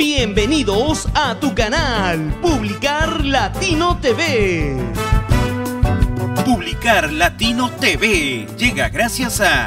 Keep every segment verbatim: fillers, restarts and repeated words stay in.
Bienvenidos a tu canal, Publicar Latino T V. Publicar Latino T V llega gracias a...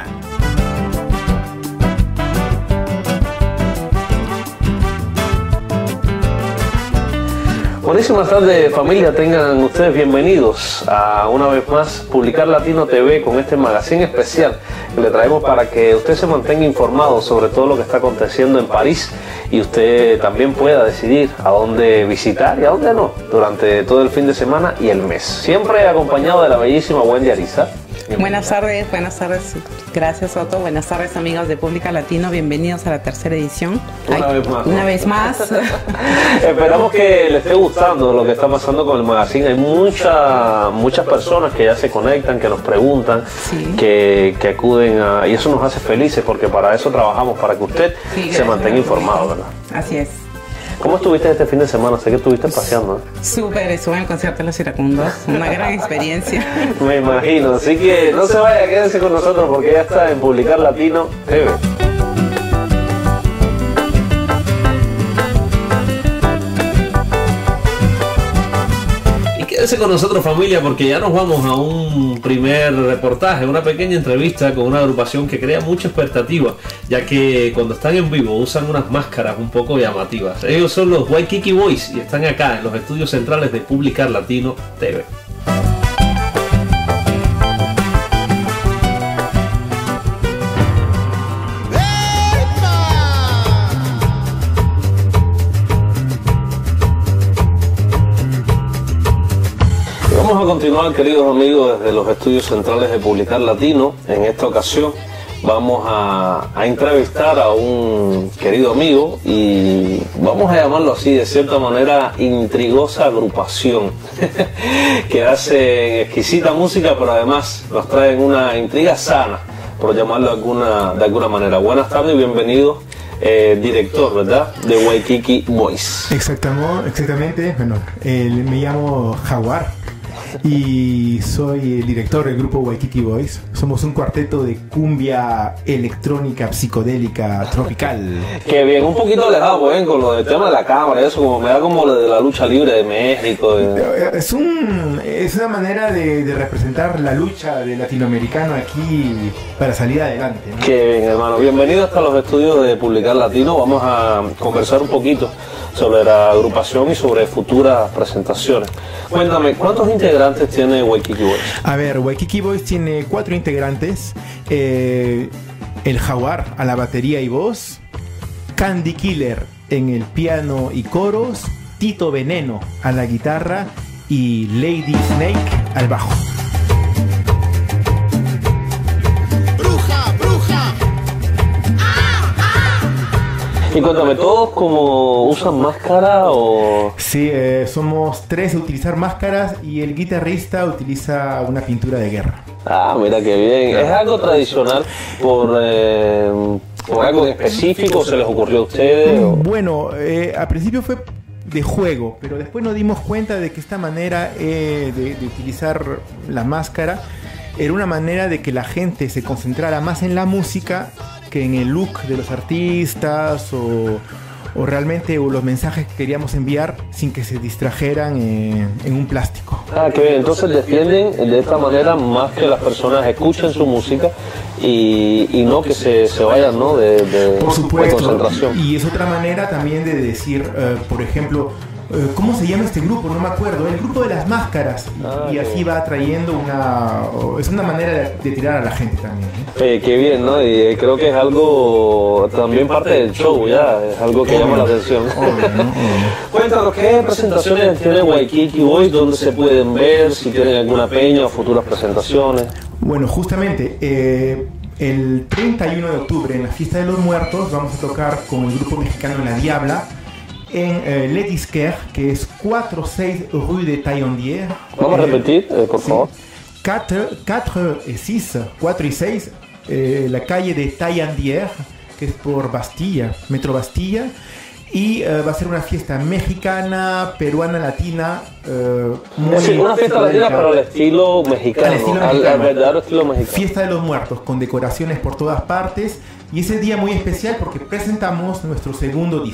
Buenísimas tardes, familia, tengan ustedes bienvenidos a una vez más Publicar Latino T V con este magazine especial que le traemos para que usted se mantenga informado sobre todo lo que está aconteciendo en París y usted también pueda decidir a dónde visitar y a dónde no durante todo el fin de semana y el mes. Siempre acompañado de la bellísima Wendy Ariza. Buenas tardes, buenas tardes. Gracias, Otto. Buenas tardes, amigos de Publica Latino. Bienvenidos a la tercera edición. Una Ay, vez más. Una vez más. Esperamos que les esté gustando lo que está pasando con el magazine. Hay mucha, muchas personas que ya se conectan, que nos preguntan, Sí. que, que acuden a... Y eso nos hace felices porque para eso trabajamos, para que usted Sí, se gracias. mantenga informado, ¿verdad? Así es. ¿Cómo estuviste este fin de semana? Sé que estuviste paseando, ¿eh? Súper, estuve en el concierto de los iracundos. Una gran experiencia. Me imagino. Así que no se vaya, quédense con nosotros porque ya está en Publicar Latino T V. Quédese con nosotros, familia, porque ya nos vamos a un primer reportaje, una pequeña entrevista con una agrupación que crea mucha expectativa, ya que cuando están en vivo usan unas máscaras un poco llamativas. Ellos son los Waikiki Boys y están acá en los estudios centrales de Publicar Latino T V. Vamos a continuar, queridos amigos, desde los estudios centrales de Publicar Latino. En esta ocasión vamos a, a entrevistar a un querido amigo y vamos a llamarlo así, de cierta manera, intrigosa agrupación que hace exquisita música, pero además nos traen una intriga sana, por llamarlo de alguna, de alguna manera. Buenas tardes y bienvenido. Eh, director, ¿verdad? De Waikiki Boys. Exactamente, exactamente. Bueno, eh, me llamo Jaguar y soy el director del grupo Waikiki Boys. Somos un cuarteto de cumbia electrónica, psicodélica, tropical. Que bien, un poquito alejado, pues, con lo del tema de la cámara, eso como me da como lo de la lucha libre de México. De... Es, un, es una manera de, de representar la lucha del latinoamericano aquí para salir adelante, ¿no? Qué bien, hermano. Bienvenido hasta los estudios de Publicar Latino. Vamos a conversar un poquito sobre la agrupación y sobre futuras presentaciones. Cuéntame, ¿cuántos integrantes tiene Waikiki Boys? A ver, Waikiki Boys tiene cuatro integrantes. Eh, el Jaguar a la batería y voz, Candy Killer en el piano y coros, Tito Veneno a la guitarra y Lady Snake al bajo. Y cuéntame, ¿todos como usan máscara o...? Sí, eh, somos tres a utilizar máscaras y el guitarrista utiliza una pintura de guerra. Ah, mira qué bien. ¿Es algo tradicional por, eh, por algo en específico? ¿Se les ocurrió a ustedes? O? Bueno, eh, al principio fue de juego, pero después nos dimos cuenta de que esta manera eh, de, de utilizar la máscara era una manera de que la gente se concentrara más en la música que en el look de los artistas o, o realmente o los mensajes que queríamos enviar sin que se distrajeran en, en un plástico. Ah, qué bien. Entonces defienden de esta manera más que las personas escuchen su música y, y no que se, se vayan, ¿no? de, de, Por supuesto. de concentración. Y es otra manera también de decir, uh, por ejemplo, uh, ¿cómo se llama este grupo? No me acuerdo. El grupo de las máscaras. Ah, y así va trayendo una... Es una manera de, de tirar a la gente también, ¿eh? Eh, qué bien, ¿no? Y creo que es algo también parte del show, ya, es algo que llama la atención. Obvio, ¿no? Obvio. Cuéntanos, ¿qué presentaciones tiene Waikiki Boys? ¿Dónde se pueden ver? Si tienen alguna peña o futuras presentaciones. Bueno, justamente, eh, el treinta y uno de octubre, en la Fiesta de los Muertos, vamos a tocar con el grupo mexicano La Diabla en eh, Le Disquaire, que es cuatro seis Rue de Taillandière. Vamos a repetir, eh, por sí. favor. cuatro y seis, cuatro y seis, eh, la calle de Taillandière, que es por Bastilla, Metro Bastilla, y uh, va a ser una fiesta mexicana, peruana, latina, uh, muy sí, una fiesta latina, pero al estilo mexicano, al, estilo al, mexicano. al verdadero estilo mexicano. Fiesta de los Muertos, con decoraciones por todas partes, y ese día muy especial porque presentamos nuestro segundo disco.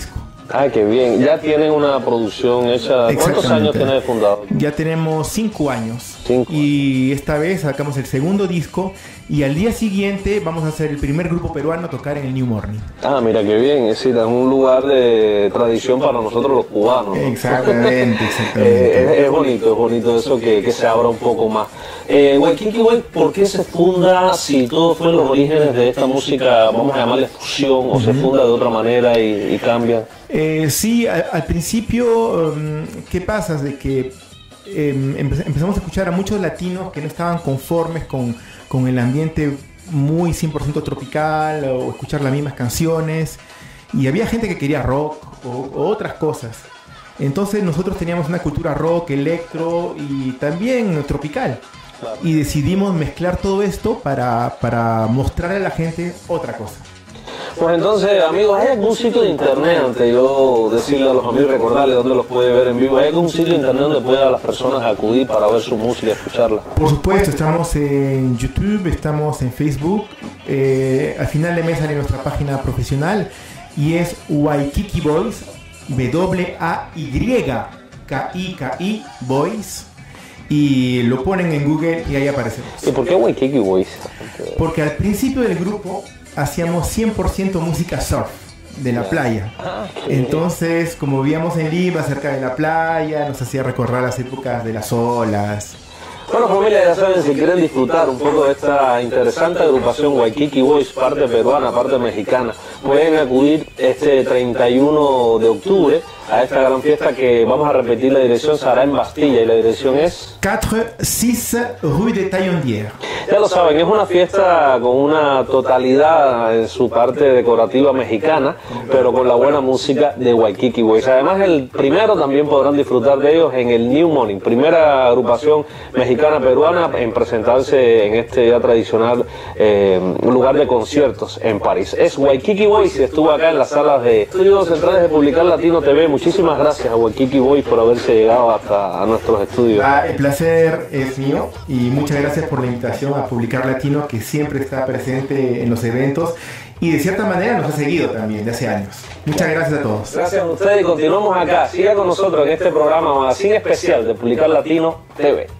Ah, qué bien. Ya tienen una producción hecha. ¿Cuántos años tiene de fundado? Ya tenemos cinco años. Cinco. Y esta vez sacamos el segundo disco y al día siguiente vamos a ser el primer grupo peruano a tocar en el New Morning. Ah, mira qué bien. Es decir, es un lugar de tradición para nosotros los cubanos, ¿no? Exactamente, exactamente. eh, es, es bonito, es bonito eso que, que se abra un poco más. Eh, Waikiki Way, ¿por qué se funda si todo fue en los orígenes de esta música, vamos a llamarle fusión, o uh-huh. se funda de otra manera y, y cambia? Eh, sí, al, al principio, um, ¿qué pasa? De que eh, empe- empezamos a escuchar a muchos latinos que no estaban conformes con, con el ambiente muy cien por ciento tropical o escuchar las mismas canciones, y había gente que quería rock o, o otras cosas. Entonces nosotros teníamos una cultura rock, electro y también tropical. Claro. Y decidimos mezclar todo esto para, para mostrarle a la gente otra cosa. Pues entonces, amigos, ¿hay algún sitio de internet, antes de yo decirle a los amigos, recordarles dónde los puede ver en vivo? ¿Hay algún sitio de internet donde puedan las personas acudir para ver su música, escucharla? Por supuesto, estamos en YouTube, estamos en Facebook. Eh, al final de mes sale nuestra página profesional y es Waikiki Boys, W A Y K I K I Boys. Y lo ponen en Google y ahí aparecemos. ¿Y por qué Waikiki Boys? Porque al principio del grupo hacíamos cien por ciento música surf de la playa. Ah, entonces, como vivíamos en Lima, cerca de la playa, nos hacía recorrer las épocas de las olas. Bueno, familia, ya saben, si quieren disfrutar un poco de esta interesante agrupación Waikiki Boys, parte peruana, parte mexicana, pueden acudir este treinta y uno de octubre a esta gran fiesta que vamos a repetir. La dirección será en Bastilla y la dirección es cuatro seis Rue de Taillandière. Ya lo saben, es una fiesta con una totalidad en su parte decorativa mexicana, pero con la buena música de Waikiki Boys. Además, el primero también podrán disfrutar de ellos en el New Morning, primera agrupación mexicana peruana en presentarse en este ya tradicional eh, lugar de conciertos en París. Es Waikiki Boys y estuvo acá en las salas de estudios centrales de Publicar Latino T V. Muchísimas gracias a Waikiki Boys por haberse llegado hasta a nuestros estudios. Ah, el placer es mío y muchas gracias por la invitación a Publicar Latino, que siempre está presente en los eventos y de cierta manera nos ha seguido también de hace años. Muchas gracias a todos. Gracias a ustedes y continuamos acá. Siga con nosotros en este programa Magazine Especial de Publicar Latino T V.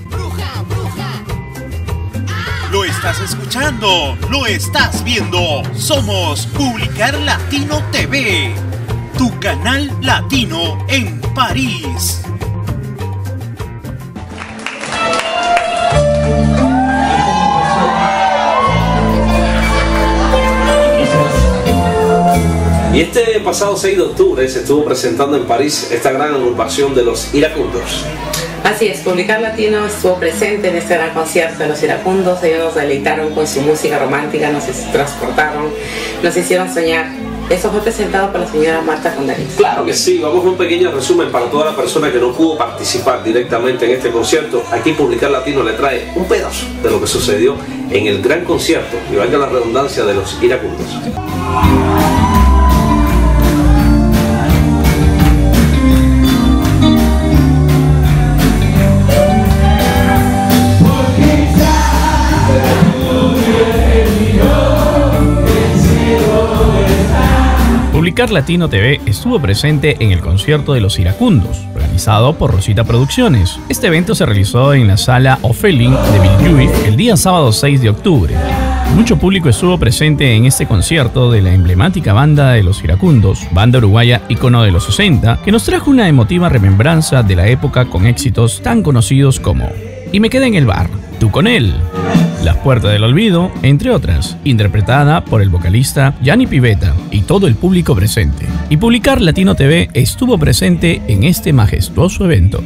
Lo estás escuchando, lo estás viendo. Somos Publicar Latino T V, tu canal latino en París. Y este pasado seis de octubre se estuvo presentando en París esta gran agrupación de los Iracundos. Así es, Publicar Latino estuvo presente en este gran concierto de los Iracundos. Ellos nos deleitaron con su música romántica, nos transportaron, nos hicieron soñar. Eso fue presentado por la señora Marta Condariz. Claro que sí, vamos a un pequeño resumen para toda la persona que no pudo participar directamente en este concierto. Aquí Publicar Latino le trae un pedazo de lo que sucedió en el gran concierto, y valga la redundancia, de los Iracundos. Publicar Latino T V estuvo presente en el concierto de los Iracundos, organizado por Rosita Producciones. Este evento se realizó en la sala Ofelin de Villejuif el día sábado seis de octubre. Mucho público estuvo presente en este concierto de la emblemática banda de los Iracundos, banda uruguaya ícono de los sesenta, que nos trajo una emotiva remembranza de la época con éxitos tan conocidos como Y me quedé en el bar, Tú con él, Las puertas del olvido, entre otras, interpretada por el vocalista Gianni Pivetta y todo el público presente. Y Publicar Latino T V estuvo presente en este majestuoso evento.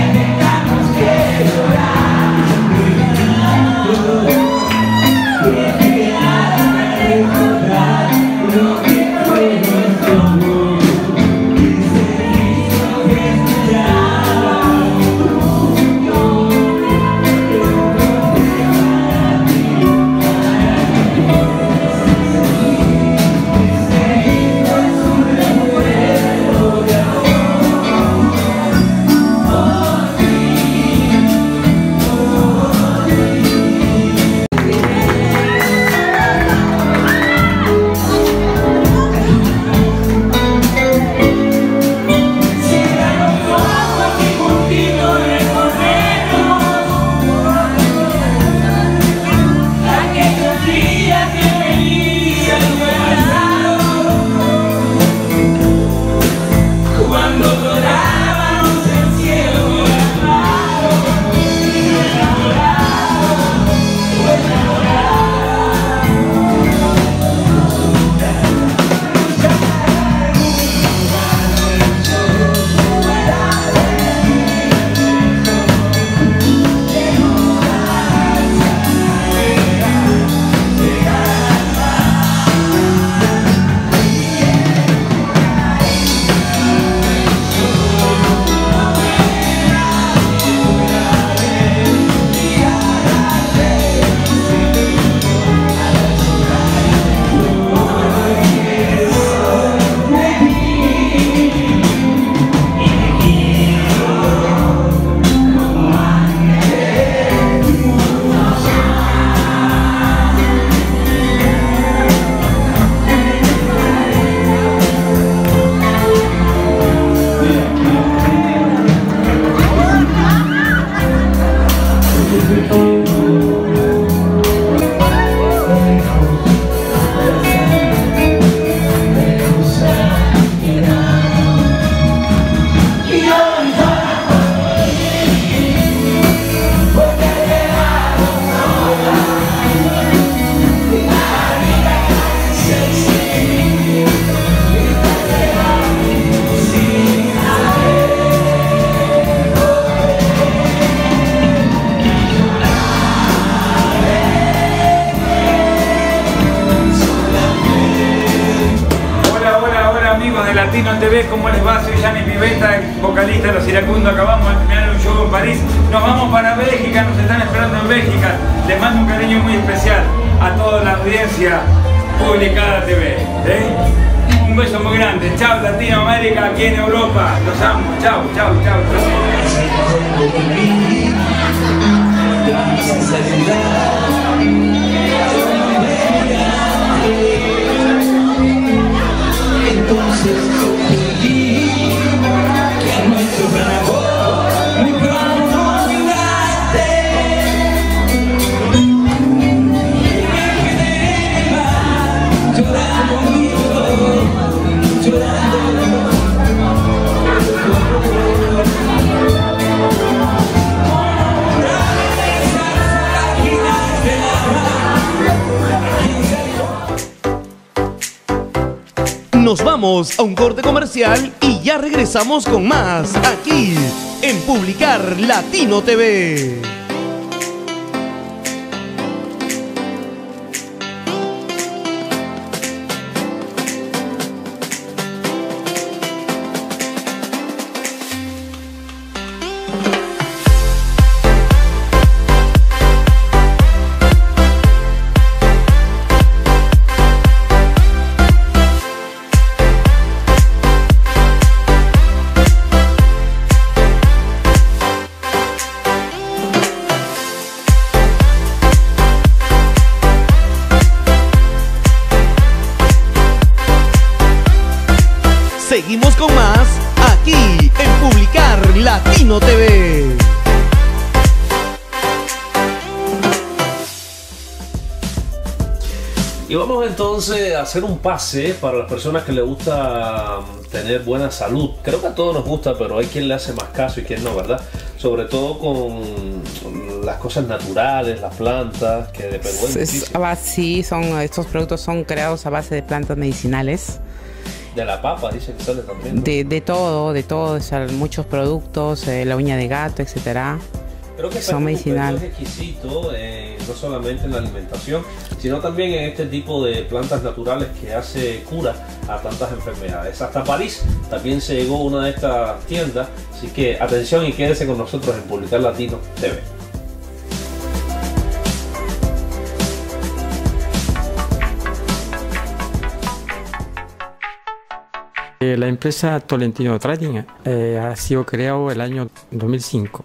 Yeah. V, ¿cómo les va? Soy Gianni Pivetta, vocalista de Los Iracundos. Acabamos de terminar un show en París. Nos vamos para Bélgica, nos están esperando en Bélgica. Les mando un cariño muy especial a toda la audiencia Publicar T V. ¿eh? Un beso muy grande. Chao Latinoamérica, aquí en Europa. Los amo. Chao, chao, chao. Entonces comprendí que nuestro gran amor muy pronto olvidaste. Y me quedé mal, llorando mi dolor, llorando. Nos vamos a un corte comercial y ya regresamos con más aquí en Publicar Latino T V. Seguimos con más aquí en Publicar Latino T V. Y vamos entonces a hacer un pase para las personas que les gusta tener buena salud. Creo que a todos nos gusta, pero hay quien le hace más caso y quien no, ¿verdad? Sobre todo con las cosas naturales, las plantas, que de Perú es es, ah, sí, son, estos productos son creados a base de plantas medicinales. De la papa, dicen que sale también, ¿no? De, de todo, de todo, o sea, muchos productos, eh, la uña de gato, etcétera. Creo que son medicinales. Es exquisito, eh, no solamente en la alimentación, sino también en este tipo de plantas naturales que hace cura a tantas enfermedades. Hasta París también se llegó una de estas tiendas, así que atención y quédese con nosotros en Publicar Latino T V. La empresa Tolentino Trading eh, ha sido creado el año dos mil cinco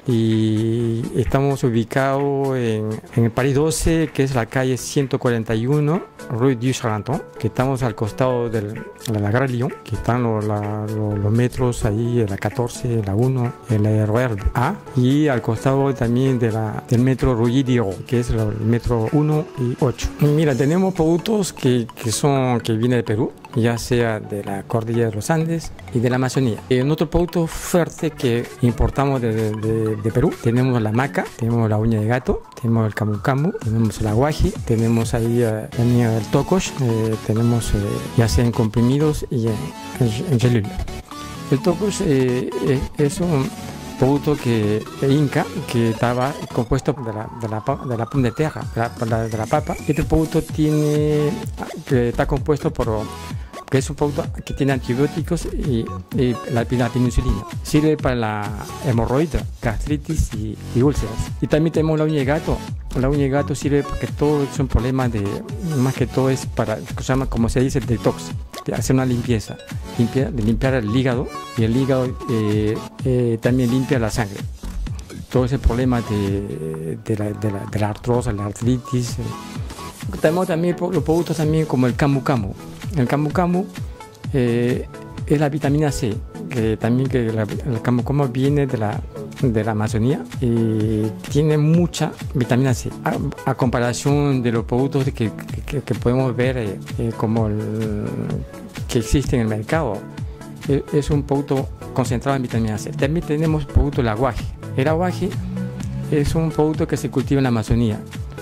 y estamos ubicados en, en el París doce, que es la calle ciento cuarenta y uno, Rue du Charenton, que estamos al costado del, de la Gare Lyon, que están los, la, los, los metros ahí, la catorce, la uno, el R E R A, y al costado también de la, del metro Rue d'Iro, que es el metro uno y ocho. Y mira, tenemos productos que, que, son, que vienen de Perú, ya sea de la cordillera de los Andes y de la Amazonía. Y en otro producto fuerte que importamos de, de, de Perú, tenemos la maca, tenemos la uña de gato, tenemos el camu camu, tenemos el aguaji, tenemos ahí uh, también el tocosh, eh, tenemos eh, ya sea en comprimidos y en, en, en gelul. El tocosh eh, eh, es un producto que inca, que estaba compuesto de la, de la, de la pum de tierra, de la, de la papa. Este producto tiene, que está compuesto por, que es un producto que tiene antibióticos y, y la, la penicilina. Sirve para la hemorroides, gastritis y, y úlceras. Y también tenemos la uña de gato. La uña de gato sirve porque todo es un problema de, más que todo es para, se llama, como se dice, detox, de hacer una limpieza, limpia, de limpiar el hígado, y el hígado eh, eh, también limpia la sangre. Todo ese problema de, de, la, de, la, de la artrosis, la artritis. Eh. Tenemos también los productos también como el camu camu. El camu camu eh, es la vitamina C, que también que la, el camu camu viene de la, de la Amazonía y tiene mucha vitamina C. A, a comparación de los productos que, que, que podemos ver eh, eh, como el, que existen en el mercado, eh, es un producto concentrado en vitamina C. También tenemos producto del aguaje. El aguaje es un producto que se cultiva en la Amazonía.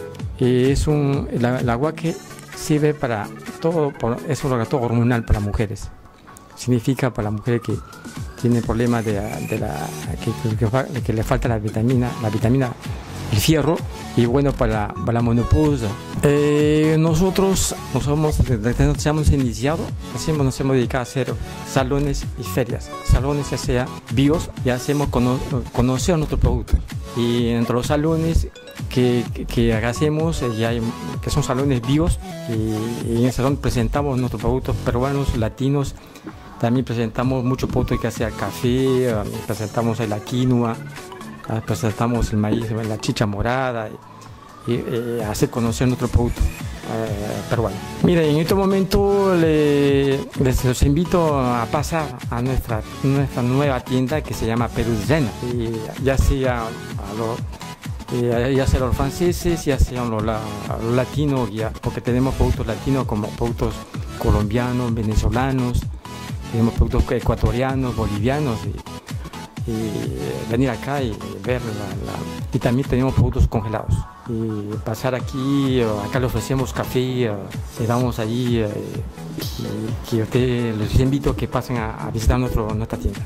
Es un, la, el aguaje sirve para todo, es un orgato hormonal para mujeres. Significa para la mujer que tiene problemas de, de la, que, que, que le falta la vitamina, la vitamina, el fierro, y bueno para, para la menopausia. Eh, nosotros nos hemos, desde nos hemos iniciado, hacemos, nos hemos dedicado a hacer salones y ferias, salones ya sea vivos, y hacemos cono, conocer nuestros productos. Y entre los salones que, que, que hacemos, ya hay, que son salones vivos, y, y en el salón presentamos nuestros productos peruanos, latinos. También presentamos muchos productos que sea café, presentamos la quinoa, presentamos el maíz, la chicha morada, y, y, y hacer conocer nuestro producto eh, peruano. Miren, en este momento le, les los invito a pasar a nuestra, nuestra nueva tienda que se llama Perú Llena, y ya sea a los, ya sea los franceses, ya sean los, los latinos, ya, porque tenemos productos latinos como productos colombianos, venezolanos. Tenemos productos ecuatorianos, bolivianos, y, y venir acá y ver la, la, y también tenemos productos congelados. Y pasar aquí, acá le ofrecemos café, le damos ahí, y que ustedes les invito a que pasen a, a visitar nuestro, nuestra tienda.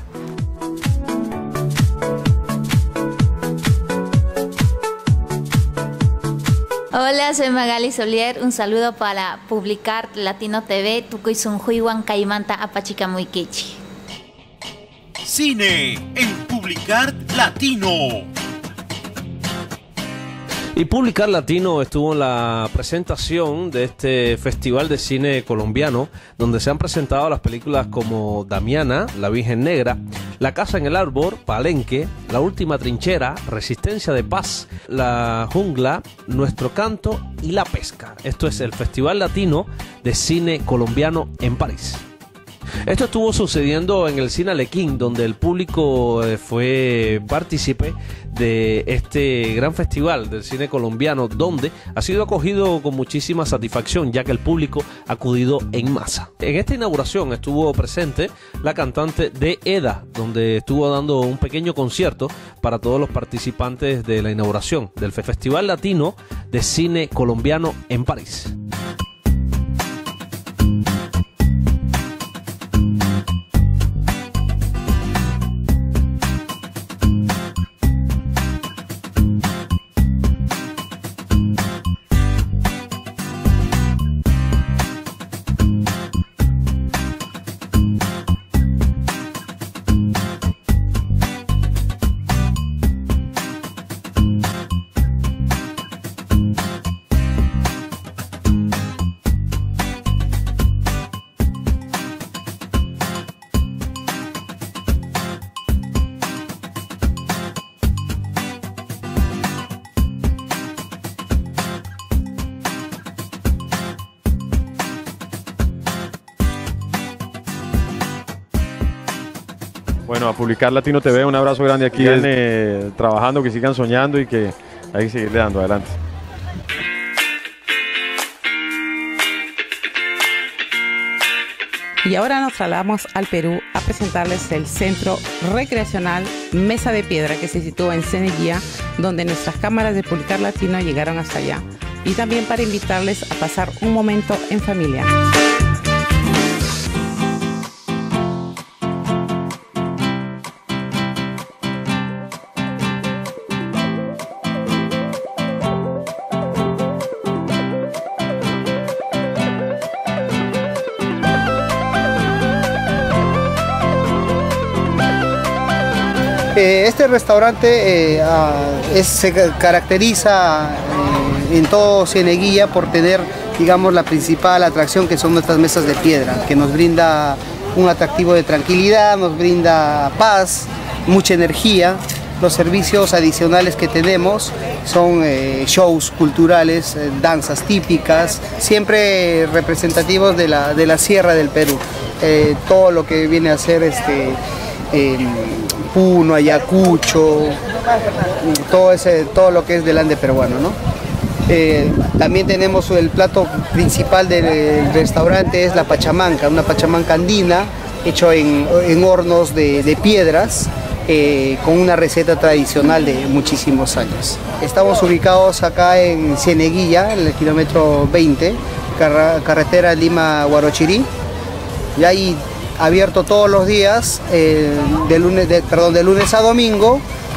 Hola, soy Magali Solier. Un saludo para Publicar Latino T V. Tukuy Sunjuiwan Caimanta Apachicamuiquichi. Cine en Publicar Latino. Y Publicar Latino estuvo en la presentación de este Festival de Cine Colombiano, donde se han presentado las películas como Damiana, La Virgen Negra, La Casa en el Árbol, Palenque, La Última Trinchera, Resistencia de Paz, La Jungla, Nuestro Canto y La Pesca. Esto es el Festival Latino de Cine Colombiano en París. Esto estuvo sucediendo en el Cine Alequín, donde el público fue partícipe de este gran festival del cine colombiano, donde ha sido acogido con muchísima satisfacción, ya que el público ha acudido en masa. En esta inauguración estuvo presente la cantante de Eda, donde estuvo dando un pequeño concierto para todos los participantes de la inauguración del Festival Latino de Cine Colombiano en París. Bueno, a Publicar Latino T V, un abrazo grande aquí, eh, trabajando, que sigan soñando y que hay que seguirle dando adelante. Y ahora nos trasladamos al Perú a presentarles el Centro Recreacional Mesa de Piedra, que se sitúa en Cieneguía, donde nuestras cámaras de Publicar Latino llegaron hasta allá. Y también para invitarles a pasar un momento en familia. Este restaurante eh, es, se caracteriza eh, en todo Cieneguía por tener, digamos, la principal atracción, que son nuestras mesas de piedra, que nos brinda un atractivo de tranquilidad, nos brinda paz, mucha energía. Los servicios adicionales que tenemos son eh, shows culturales, eh, danzas típicas, siempre representativos de la, de la Sierra del Perú. Eh, todo lo que viene a ser este, eh, Puno, Ayacucho, todo, ese, todo lo que es del Ande peruano, ¿no? Eh, también tenemos el plato principal del restaurante, es la pachamanca, una pachamanca andina, hecho en, en hornos de, de piedras, eh, con una receta tradicional de muchísimos años. Estamos ubicados acá en Cieneguilla, en el kilómetro veinte, car carretera Lima-Huarochirí, y ahí abierto todos los días, eh, de, lunes, de, perdón, de lunes a domingo,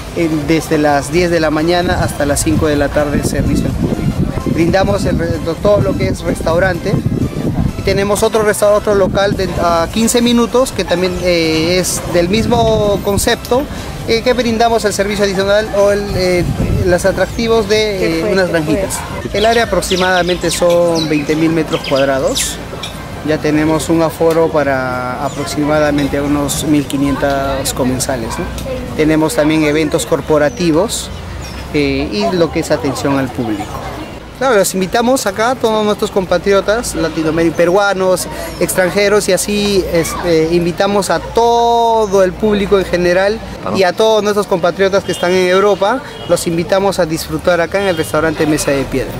en, desde las diez de la mañana hasta las cinco de la tarde el servicio al público. Brindamos el, todo lo que es restaurante y tenemos otro restaurante, otro local de, a quince minutos que también eh, es del mismo concepto, eh, que brindamos el servicio adicional o el, eh, los atractivos de eh, unas granjitas. El área aproximadamente son veinte mil metros cuadrados. Ya tenemos un aforo para aproximadamente unos mil quinientos comensales, ¿no? Tenemos también eventos corporativos eh, y lo que es atención al público. Claro, los invitamos acá a todos nuestros compatriotas latinoamericanos, peruanos, extranjeros y así este, invitamos a todo el público en general y a todos nuestros compatriotas que están en Europa, los invitamos a disfrutar acá en el restaurante Mesa de Piedra.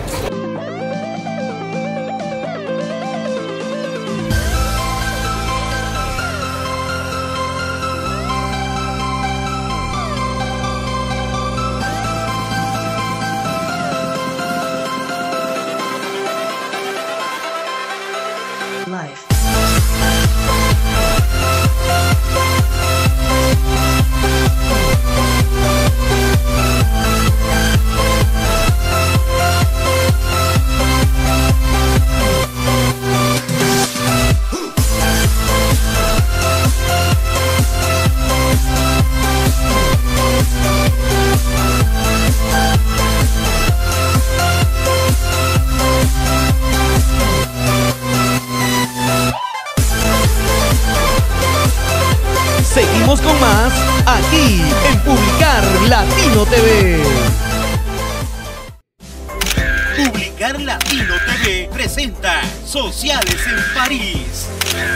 Seguimos con más aquí en Publicar Latino T V. Publicar Latino T V presenta Sociales en París.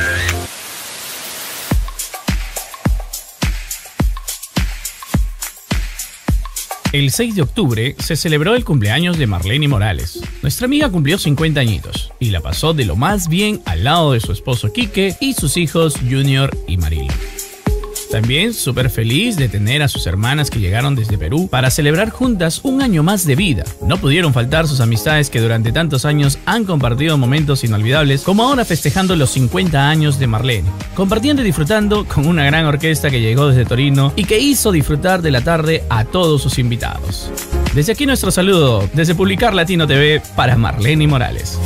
El seis de octubre se celebró el cumpleaños de Marlene Morales. Nuestra amiga cumplió cincuenta añitos y la pasó de lo más bien al lado de su esposo Quique y sus hijos Junior y Marilo. También súper feliz de tener a sus hermanas que llegaron desde Perú para celebrar juntas un año más de vida. No pudieron faltar sus amistades que durante tantos años han compartido momentos inolvidables, como ahora festejando los cincuenta años de Marlene, compartiendo y disfrutando con una gran orquesta que llegó desde Torino y que hizo disfrutar de la tarde a todos sus invitados. Desde aquí nuestro saludo, desde Publicar Latino T V para Marlene Morales.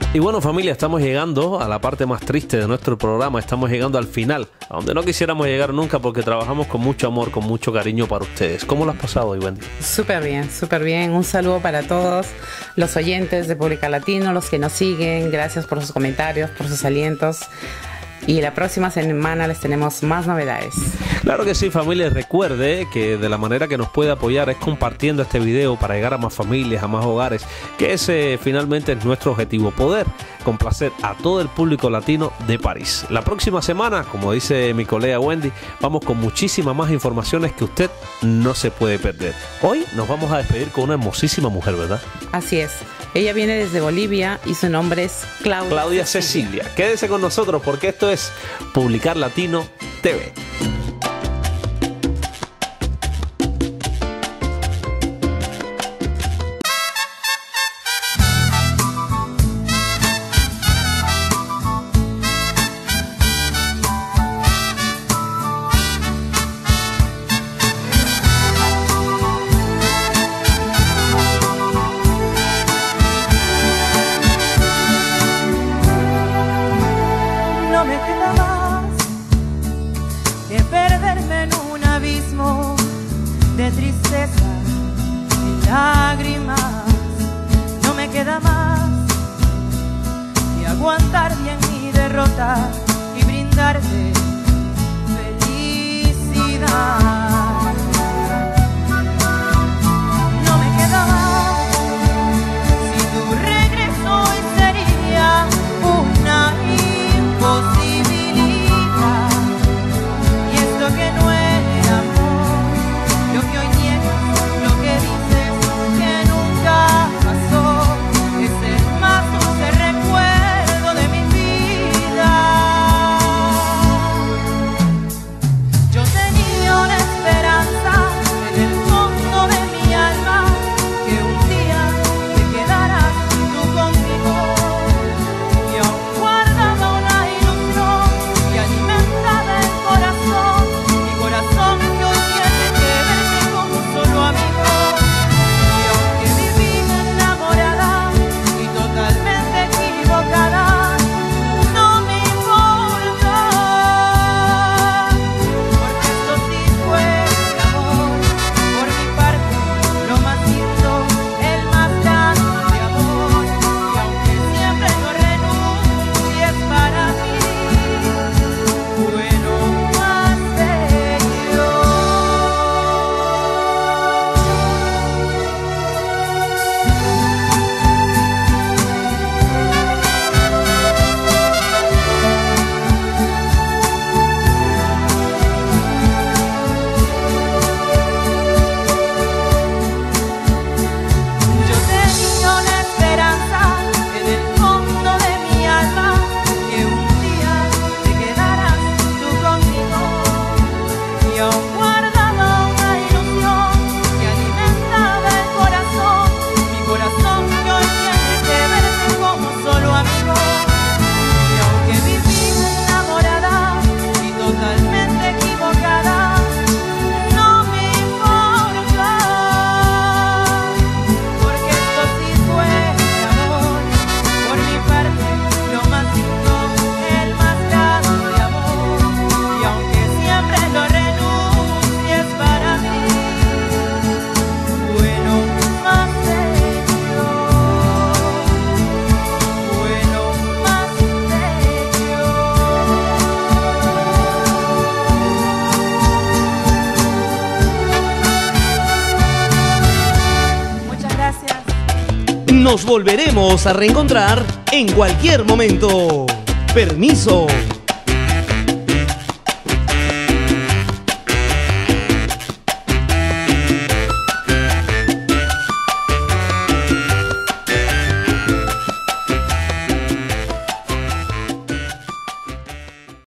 Y bueno, familia, estamos llegando a la parte más triste de nuestro programa. Estamos llegando al final, a donde no quisiéramos llegar nunca porque trabajamos con mucho amor, con mucho cariño para ustedes. ¿Cómo lo has pasado hoy, Wendy? Súper bien, súper bien. Un saludo para todos los oyentes de Publicar Latino, los que nos siguen. Gracias por sus comentarios, por sus alientos. Y la próxima semana les tenemos más novedades. Claro que sí, familia. Recuerde que de la manera que nos puede apoyar es compartiendo este video para llegar a más familias, a más hogares, que ese finalmente es nuestro objetivo, poder complacer a todo el público latino de París. La próxima semana, como dice mi colega Wendy, vamos con muchísimas más informaciones que usted no se puede perder. Hoy nos vamos a despedir con una hermosísima mujer, ¿verdad? Así es. Ella viene desde Bolivia y su nombre es Claudia, Claudia Cecilia. Cecilia. Quédese con nosotros porque esto es Publicar Latino T V. Y brindarte felicidad. No me queda más. Si tu regreso hoy sería una imposibilidad. Y esto que no es amor, lo que hoy niegas, lo que dices que nunca pasó, es el más dulce recuerdo de mi vida. Nos volveremos a reencontrar en cualquier momento. Permiso.